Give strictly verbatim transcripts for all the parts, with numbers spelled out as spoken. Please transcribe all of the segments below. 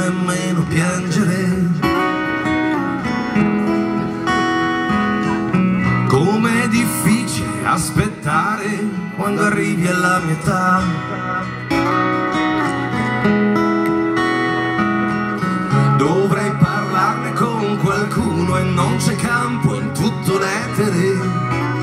nemmeno piangere. Com'è difficile aspettare quando arrivi alla mia età. Dovrei parlarne con qualcuno e non c'è campo in tutto l'etere.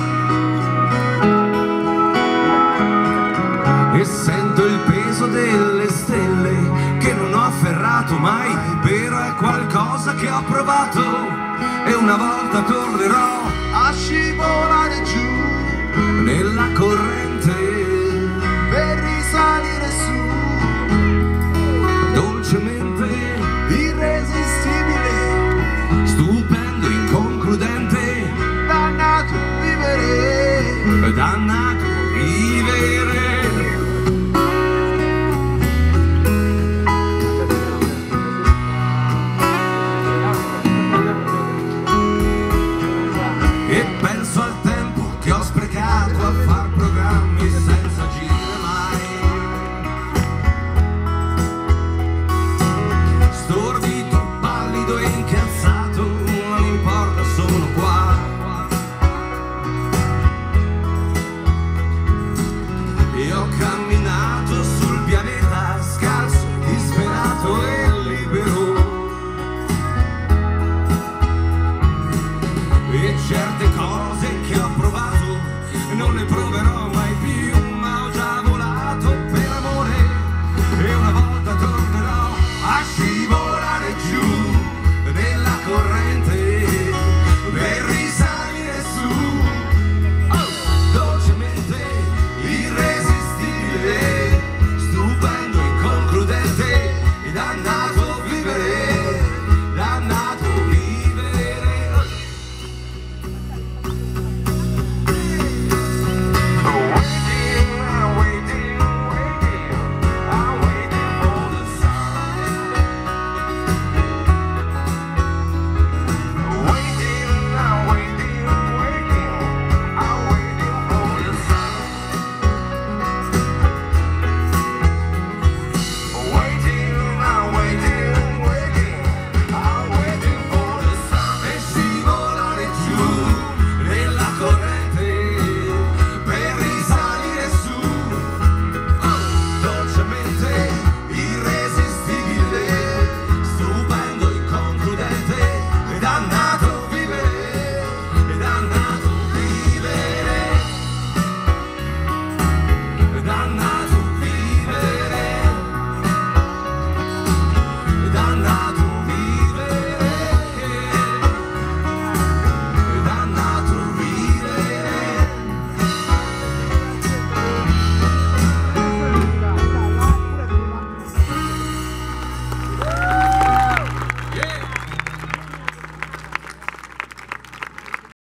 E sento il peso delle stelle che non ho afferrato mai, però è qualcosa che ho provato e una volta tornerò a scivolare giù nella corrente per risalire su, dolcemente irresistibile, stupendo, inconcludente, dannato vivere, dannato vivere. E penso al tempo che ho sprecato a far programmi senza agire mai. Stordito, pallido e incazzato, non importa, sono qua. E ho camminato sul pianeta scalzo, disperato e libero. E certe cose che ho provato non ne proverò